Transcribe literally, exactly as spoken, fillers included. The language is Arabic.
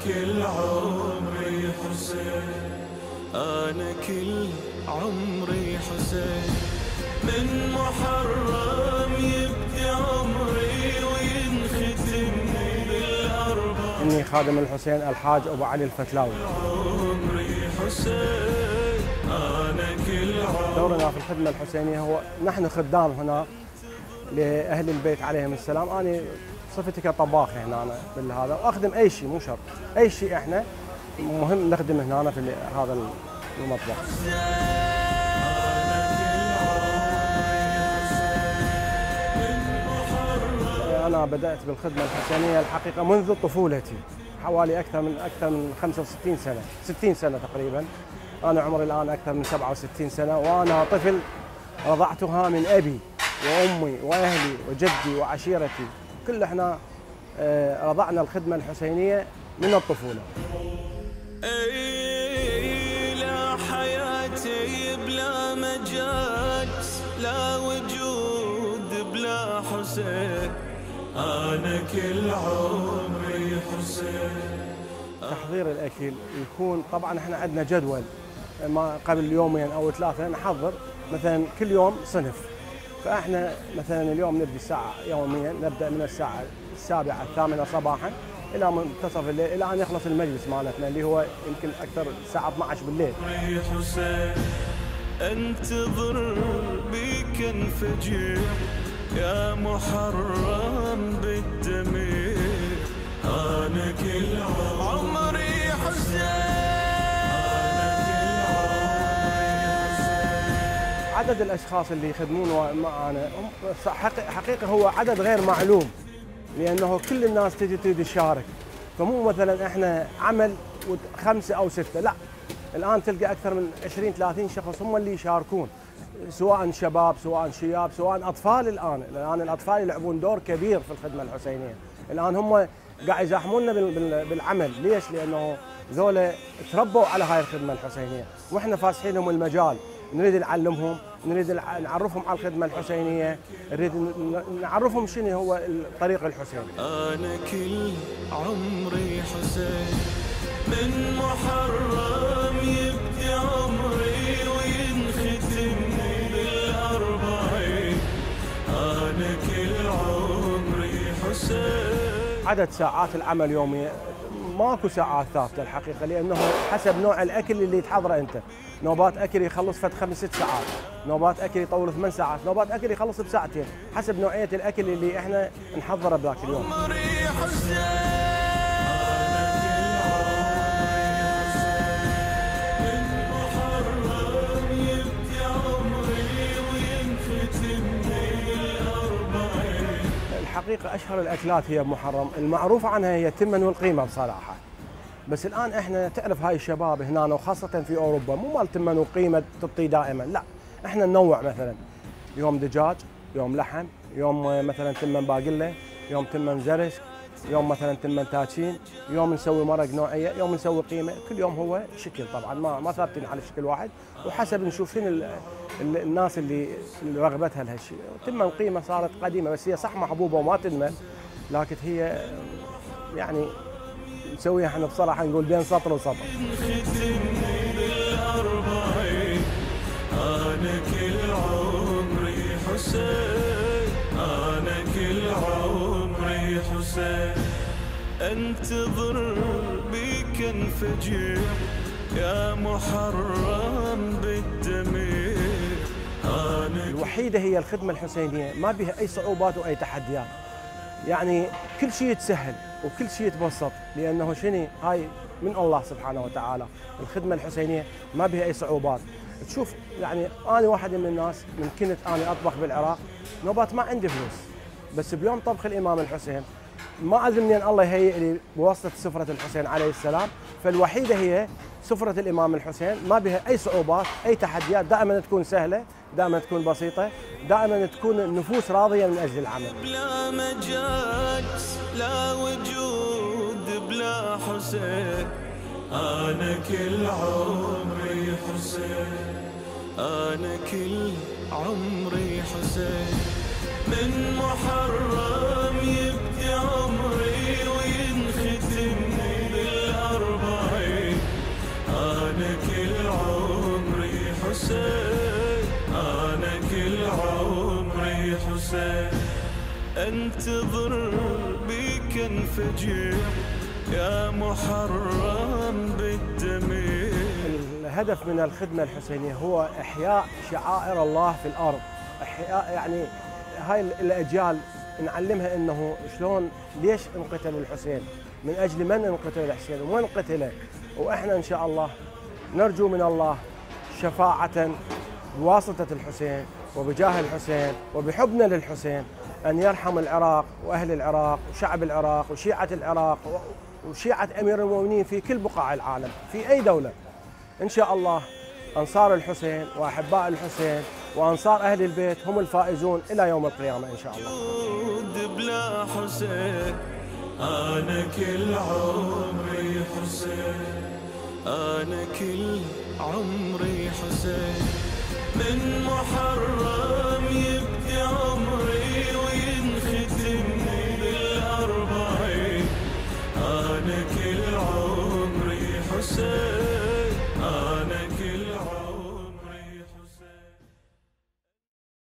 كل عمري حسين، أنا كل عمري حسين، من محرم يبدي عمري وينختم بالأربع. إني خادم الحسين الحاج أبو علي الفتلاوي. عمري حسين، أنا كل عمري. دورنا في الخدمة الحسينية هو نحن خدام هنا لأهل البيت عليهم السلام. أنا صفتي كطباخ هنا أنا بالهذا، وأخدم أي شيء، مو شرط أي شيء، إحنا مهم نخدم هنا في هذا المطبخ. أنا بدأت بالخدمة الحسينية الحقيقة منذ طفولتي، حوالي أكثر من أكثر من خمسة وستين سنة، ستين سنة تقريبا. أنا عمري الآن أكثر من سبعة وستين سنة، وأنا طفل رضعتها من أبي وأمي وأهلي وجدي وعشيرتي، كل إحنا رضعنا الخدمة الحسينية من الطفولة. أي لا حياتي بلا مجال، لا وجود بلا حسين، أنا كل عمري حسين. تحضير الأكل يكون طبعا احنا عندنا جدول، ما قبل يومين أو ثلاثة نحضر مثلا كل يوم صنف. فاحنا مثلا اليوم نبدأ الساعة يوميا، نبدأ من الساعة السابعة الثامنة صباحا إلى منتصف الليل، إلى أن يخلص المجلس مالتنا اللي هو يمكن أكثر الساعة اثنعش عشر بالليل. حسين انتظر بك انفجر يا محرم بالدمير، أنا كل عمري حسين. عدد الأشخاص اللي يخدمون معنا حقيقة هو عدد غير معلوم، لأنه كل الناس تجي تريد تشارك. فمو مثلا احنا عمل خمسة أو ستة، لا، الآن تلقى أكثر من عشرين ثلاثين شخص هم اللي يشاركون، سواء شباب سواء شياب سواء أطفال. الآن الآن الأطفال يلعبون دور كبير في الخدمة الحسينية. الآن هم قاعد يزاحموننا بالعمل. ليش؟ لأنه ذولا تربوا على هاي الخدمة الحسينية، وإحنا فاسحين لهم المجال، نريد نعلمهم، نريد نعرفهم على الخدمة الحسينية، نريد نعرفهم شنو هو الطريق الحسيني. أنا كل عمري حسين، من محرم يبدي عمري وينختم بالأربعين، أنا كل عمري حسين. عدد ساعات العمل يوميا ماكو ساعات ثابته الحقيقه، لانه حسب نوع الاكل اللي تحضره انت. نوبات اكل يخلص فد خمس ست ساعات، نوبات اكل يطول ثمان ساعات، نوبات اكل يخلص بساعتين، حسب نوعيه الاكل اللي احنا نحضره بذاك اليوم. الحقيقة أشهر الأكلات هي بمحرم، المعروفة عنها هي التمن والقيمة بصراحة. بس الآن إحنا تعرف هاي الشباب هنا وخاصة في أوروبا مو مال تمن وقيمة تطي دائما، لا، إحنا ننوع. مثلا يوم دجاج، يوم لحم، يوم مثلا تمن باقلة، يوم تمن زرس، يوم مثلا تمن تاتشين، يوم نسوي مرق نوعية، يوم نسوي قيمة. كل يوم هو شكل، طبعا ما ما ثابتين على شكل واحد، وحسب نشوف شنو الناس اللي رغبتها لهالشيء. تمن قيمة صارت قديمة، بس هي صح محبوبة وما تنمل، لكن هي يعني نسويها احنا بصراحة نقول بين سطر وسطر. أنا كل عمري حسين، أنا كل عمري حسين، انتظر بك انفجر يا محرم بالدمير. الوحيدة هي الخدمة الحسينية ما بها أي صعوبات وأي تحديات، يعني كل شيء يتسهل وكل شيء يتبسط، لأنه شنو هاي من الله سبحانه وتعالى. الخدمة الحسينية ما بها أي صعوبات. تشوف يعني أنا واحد من الناس من كنت أنا أطبخ بالعراق، نوبات ما عندي فلوس، بس بيوم طبخ الإمام الحسين ما أدري منين الله يهيئ لي بواسطة سفرة الحسين عليه السلام. فالوحيدة هي سفرة الإمام الحسين، ما بها أي صعوبات أي تحديات، دائما تكون سهلة، دائما تكون بسيطة، دائما تكون النفوس راضية من أجل العمل. بلا مجال لا وجود بلا حسين، أنا كل عمري حسين، أنا كل عمري حسين، من محرم يبدي عمري وينختم بالأربعين. أنا كل عمري حسين، أنا كل عمري حسين، انتظر بيك انفجر يا محرم بالدمير. الهدف من الخدمة الحسينية هو إحياء شعائر الله في الأرض، إحياء يعني هاي الأجيال نعلمها إنه شلون ليش انقتل الحسين، من أجل من انقتل الحسين ومن قتله، وإحنا إن شاء الله نرجو من الله شفاعة بواسطة الحسين وبجاه الحسين وبحبنا للحسين أن يرحم العراق وأهل العراق وشعب العراق وشيعة العراق وشيعة أمير المؤمنين في كل بقاع العالم في أي دولة. إن شاء الله أنصار الحسين وأحباء الحسين وأنصار أهل البيت هم الفائزون إلى يوم القيامة إن شاء الله. بلا حسين أنا كل عمري حسين، أنا كل عمري حسين، من محرم